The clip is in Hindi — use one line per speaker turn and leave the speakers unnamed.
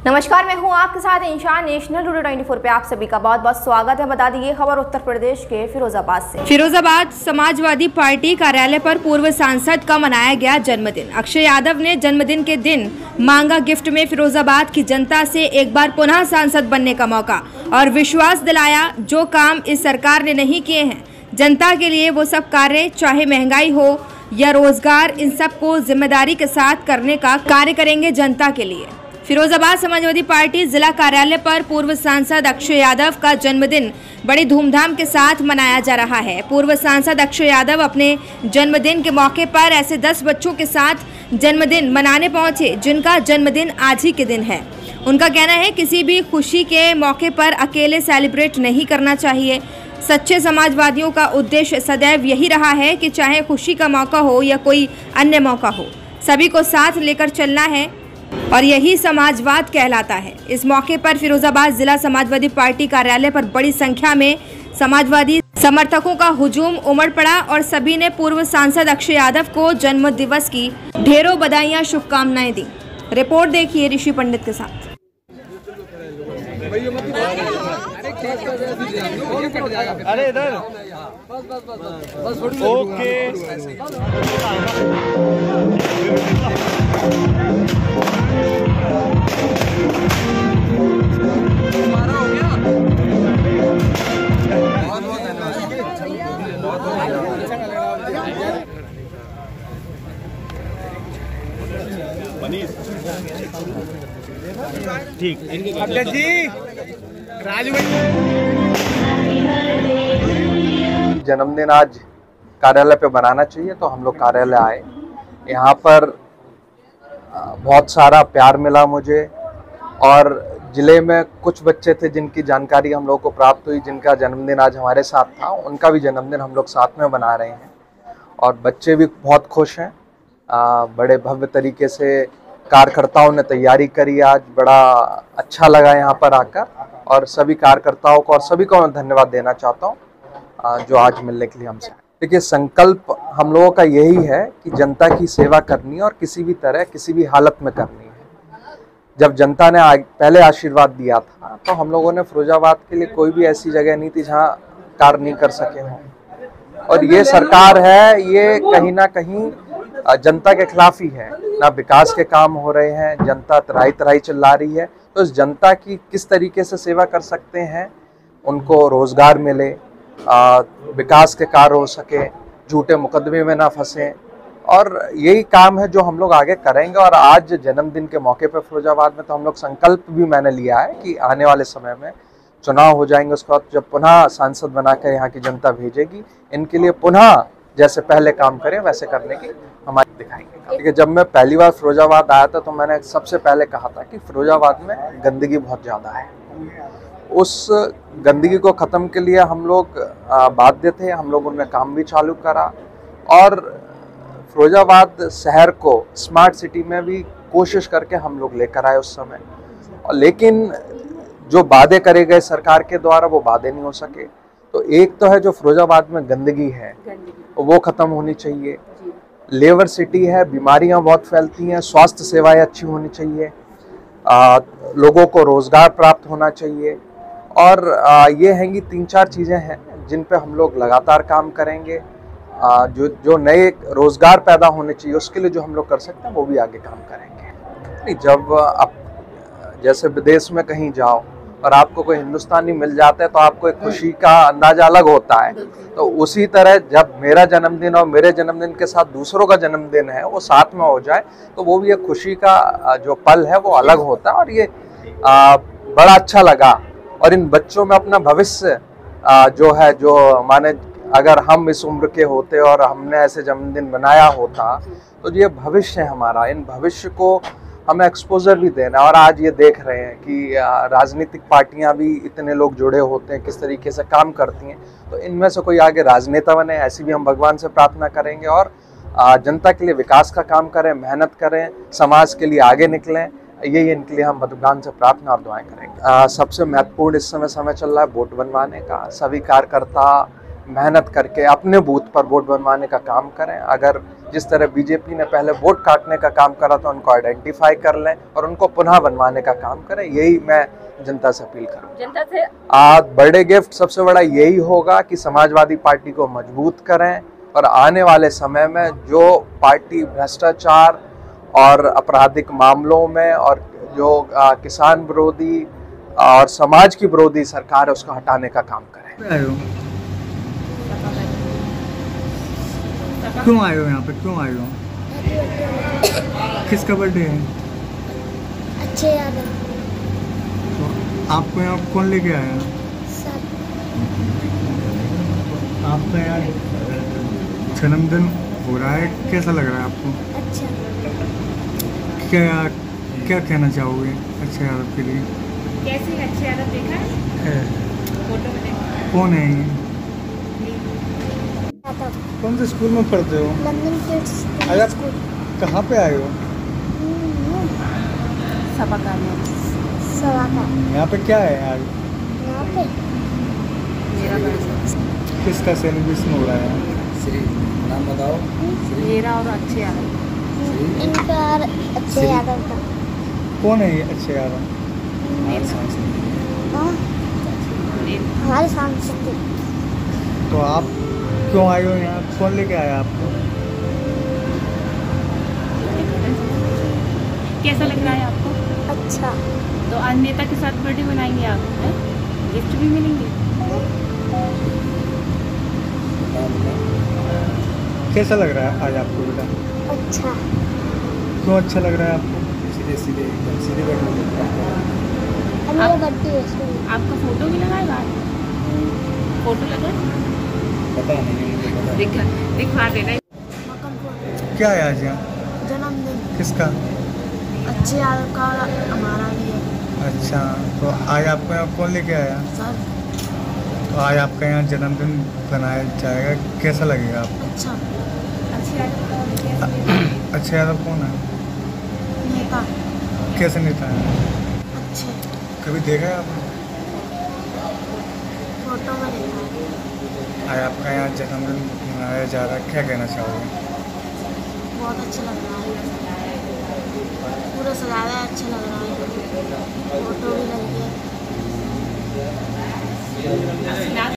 नमस्कार, मैं हूं आपके साथ इंशान। नेशनल टुडे 24 पे आप सभी का बहुत बहुत स्वागत है। बता दी ये खबर उत्तर प्रदेश के फिरोजाबाद से। फिरोजाबाद समाजवादी पार्टी कार्यालय पर पूर्व सांसद का मनाया गया जन्मदिन। अक्षय यादव ने जन्मदिन के दिन मांगा गिफ्ट में फिरोजाबाद की जनता से एक बार पुनः सांसद बनने का मौका और विश्वास दिलाया जो काम इस सरकार ने नहीं किए हैं जनता के लिए वो सब कार्य, चाहे महंगाई हो या रोजगार, इन सब को जिम्मेदारी के साथ करने का कार्य करेंगे जनता के लिए। फिरोजाबाद समाजवादी पार्टी जिला कार्यालय पर पूर्व सांसद अक्षय यादव का जन्मदिन बड़ी धूमधाम के साथ मनाया जा रहा है। पूर्व सांसद अक्षय यादव अपने जन्मदिन के मौके पर ऐसे 10 बच्चों के साथ जन्मदिन मनाने पहुंचे जिनका जन्मदिन आज ही के दिन है। उनका कहना है किसी भी खुशी के मौके पर अकेले सेलिब्रेट नहीं करना चाहिए। सच्चे समाजवादियों का उद्देश्य सदैव यही रहा है कि चाहे खुशी का मौका हो या कोई अन्य मौका हो, सभी को साथ लेकर चलना है और यही समाजवाद कहलाता है। इस मौके पर फिरोजाबाद जिला समाजवादी पार्टी कार्यालय पर बड़ी संख्या में समाजवादी समर्थकों का हुजूम उमड़ पड़ा और सभी ने पूर्व सांसद अक्षय यादव को जन्म दिवस की ढेरों बधाइयां, शुभकामनाएं दी। रिपोर्ट देखिए ऋषि पंडित के साथ।
अरे इधर ओके। ठीक अध्यक्ष जी, राजू
जन्मदिन आज कार्यालय पे बनाना चाहिए तो हम लोग कार्यालय आए। यहाँ पर बहुत सारा प्यार मिला मुझे और ज़िले में कुछ बच्चे थे जिनकी जानकारी हम लोग को प्राप्त हुई, जिनका जन्मदिन आज हमारे साथ था। उनका भी जन्मदिन हम लोग साथ में मना रहे हैं और बच्चे भी बहुत खुश हैं। बड़े भव्य तरीके से कार्यकर्ताओं ने तैयारी करी। आज बड़ा अच्छा लगा यहाँ पर आकर और सभी कार्यकर्ताओं को और सभी को मैं धन्यवाद देना चाहता हूँ जो आज मिलने के लिए हमसे। देखिए, संकल्प हम लोगों का यही है कि जनता की सेवा करनी है और किसी भी तरह, किसी भी हालत में करनी है। जब जनता ने पहले आशीर्वाद दिया था तो हम लोगों ने फिरोजाबाद के लिए कोई भी ऐसी जगह नहीं थी जहाँ कार्य नहीं कर सके हों, और ये सरकार है, ये कहीं ना कहीं जनता के खिलाफ ही है। ना विकास के काम हो रहे हैं, जनता तराई तराई चिल्ला रही है। तो इस जनता की किस तरीके से सेवा कर सकते हैं, उनको रोजगार मिले, विकास के कार्य हो सके, झूठे मुकदमे में ना फंसे, और यही काम है जो हम लोग आगे करेंगे। और आज जन्मदिन के मौके पर फिरोजाबाद में तो हम लोग संकल्प भी मैंने लिया है कि आने वाले समय में चुनाव हो जाएंगे, उसके बाद जब पुनः सांसद बनाकर यहाँ की जनता भेजेगी, इनके लिए पुनः जैसे पहले काम करें वैसे करने की हमारी दिखाएंगे। ठीक है, जब मैं पहली बार फिरोजाबाद आया था तो मैंने सबसे पहले कहा था कि फिरोजाबाद में गंदगी बहुत ज़्यादा है। उस गंदगी को ख़त्म के लिए हम लोग बाध्य थे, हम लोग उनमें काम भी चालू करा और फिरोजाबाद शहर को स्मार्ट सिटी में भी कोशिश करके हम लोग लेकर आए उस समय। लेकिन जो वादे करे गए सरकार के द्वारा वो वादे नहीं हो सके। तो एक तो है जो फिरोजाबाद में गंदगी है वो ख़त्म होनी चाहिए। लेबर सिटी है, बीमारियां बहुत फैलती हैं, स्वास्थ्य सेवाएं अच्छी होनी चाहिए, लोगों को रोज़गार प्राप्त होना चाहिए। और ये हैं कि 3-4 चीज़ें हैं जिन पे हम लोग लगातार काम करेंगे। जो नए रोज़गार पैदा होने चाहिए उसके लिए जो हम लोग कर सकते हैं वो भी आगे काम करेंगे। जब आप जैसे विदेश में कहीं जाओ और आपको कोई हिंदुस्तानी मिल जाता है तो आपको एक खुशी का अंदाजा अलग होता है। तो उसी तरह जब मेरा जन्मदिन और मेरे जन्मदिन के साथ दूसरों का जन्मदिन है वो साथ में हो जाए तो वो भी एक खुशी का जो पल है वो अलग होता है। और ये बड़ा अच्छा लगा। और इन बच्चों में अपना भविष्य जो है, जो माने अगर हम इस उम्र के होते और हमने ऐसे जन्मदिन बनाया होता तो ये भविष्य है हमारा। इन भविष्य को हमें एक्सपोजर भी देना। और आज ये देख रहे हैं कि राजनीतिक पार्टियां भी इतने लोग जुड़े होते हैं, किस तरीके से काम करती हैं। तो इनमें से कोई आगे राजनेता बने, ऐसी भी हम भगवान से प्रार्थना करेंगे और जनता के लिए विकास का काम करें, मेहनत करें, समाज के लिए आगे निकलें। यही इनके लिए हम भगवान से प्रार्थना और दुआएं करेंगे। सबसे महत्वपूर्ण इस समय चल रहा है वोट बनवाने का। सभी कार्यकर्ता मेहनत करके अपने बूथ पर वोट बनवाने का काम करें। अगर जिस तरह बीजेपी ने पहले वोट काटने का काम करा था, उनको आइडेंटिफाई कर लें और उनको पुनः बनवाने का काम करें। यही मैं जनता से अपील करूँ।
जनता से
आज बर्थडे गिफ्ट सबसे बड़ा यही होगा कि समाजवादी पार्टी को मजबूत करें और आने वाले समय में जो पार्टी भ्रष्टाचार और आपराधिक मामलों में और जो किसान विरोधी और समाज की विरोधी सरकार है उसको हटाने का काम करें।
आए हो? क्यों आए हो यहाँ पे, क्यों आए हो? किसका बर्थडे है?
अच्छे यादव।
तो आपको यहाँ कौन लेके आया?
सब
आपका यहाँ जन्मदिन हो रहा है, कैसा लग रहा है आपको?
अच्छा।
क्या क्या कहना चाहोगे अच्छे यादव के लिए?
कैसे अच्छे यादव देखा है? फोटो में देखा।
कौन है ये?
यादव।
कौन से स्कूल में पढ़ते हो?
लंदन किड्स
आज आप
स्कूल।
कहाँ पे आए हो?
सभा का में
सवा का।
यहाँ पे क्या है आज?
यहाँ पे
मेरा बर्थडे,
किसका सेलिब्रेशन हो रहा है?
मेरा और अच्छे यादव।
इनका और अच्छे यादव का।
कौन है ये अच्छे यादव?
हाँ, हमारे सांसद।
तो आप क्यों आए हो यहाँ? कौन लेके आया आपको?
कैसा लग रहा है आपको?
अच्छा।
तो आज नेता के साथ बर्थडे मनाएंगे आप, हैं? गिफ्ट भी मिलेंगे।
कैसा लग रहा है आज आपको बेटा?
अच्छा।
क्यों अच्छा लग रहा है आपको?
मेरा बर्थडे है इसमें।
आपका फोटो भी लगाएगा आज? फोटो लगा?
पता नहीं।
दिखा देना।
मक्खन फोटो।
क्या है आज यहाँ?
जन्मदिन
किसका?
अच्छे यादव का और हमारा भी है।
अच्छा, तो आज आपको यहाँ कौन लेके आया?
सर।
तो आज आपका यहाँ जन्मदिन बनाया जाएगा, कैसा लगेगा आपको?
अच्छा।
अच्छे यादव
अच्छे यादव कौन है?
नेता।
कैसे नेता है?
अच्छे।
कभी देखा है आपने?
फोटो में देखा है।
आज आपका यहाँ जन्मदिन मनाया जा रहा है, क्या कहना चाहोगे?
बहुत अच्छा लग रहा है। पूरा सजाया है, अच्छा लग रहा है। फोटो भी लगी है।